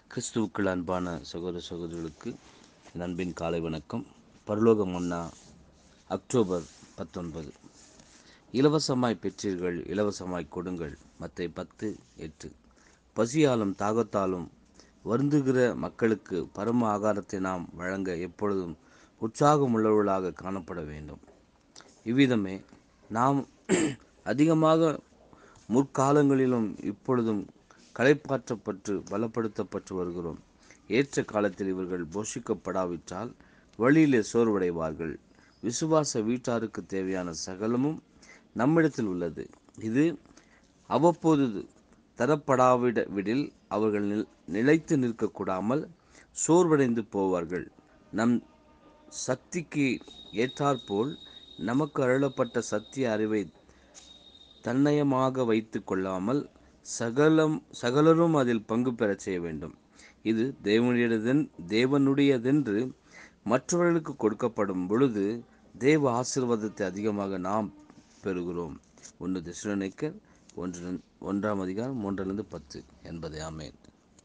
கிறிஸ்துவுக்குள் அன்பான சகோதர சகோதரிகளுக்கு என் அன்பின் காலை வணக்கம். பரலோக மன்னா அக்டோபர் 19. இலவசமாய் பெற்றீர்கள், இலவசமாய் கொடுங்கள். மத்தேயு 10:8. பசியாலும் தாகத்தாலும் வருந்துகிற மக்களுக்கு பரம ஆகாரத்தை நாம் வழங்க எப்பொழுதும் உற்சாகமுள்ளவர்களாக காணப்பட வேண்டும். இவ்விதமே நாம் அதிகமாக முற்காலங்களிலும் இப்பொழுதும் களைப்பாற்றப்பட்டு பலப்படுத்தப்பட்டு வருகிறோம். ஏற்ற காலத்தில் இவர்கள் போஷிக்கப்படாவிட்டால் வழியிலே சோர்வடைவார்கள். விசுவாச வீட்டாருக்கு தேவையான சகலமும் நம்மிடத்தில் உள்ளது. இது அவ்வப்போது தரப்படாவிடில் அவர்கள் நிலைத்து நிற்கக்கூடாமல் சோர்வடைந்து போவார்கள். நம் சக்திக்கு ஏற்றாற்போல் நமக்கு அருளப்பட்ட சத்திய அறிவை தன்னயமாக வைத்து கொள்ளாமல் சகலரும் அதில் பங்கு பெறச் செய்ய வேண்டும். இது தேவனுடையதென்று மற்றவர்களுக்கு கொடுக்கப்படும் பொழுது தேவ ஆசீர்வாதத்தை அதிகமாக நாம் பெறுகிறோம். 1 தெசலோனிக்கர் 1 3 என்பதே. ஆமென்.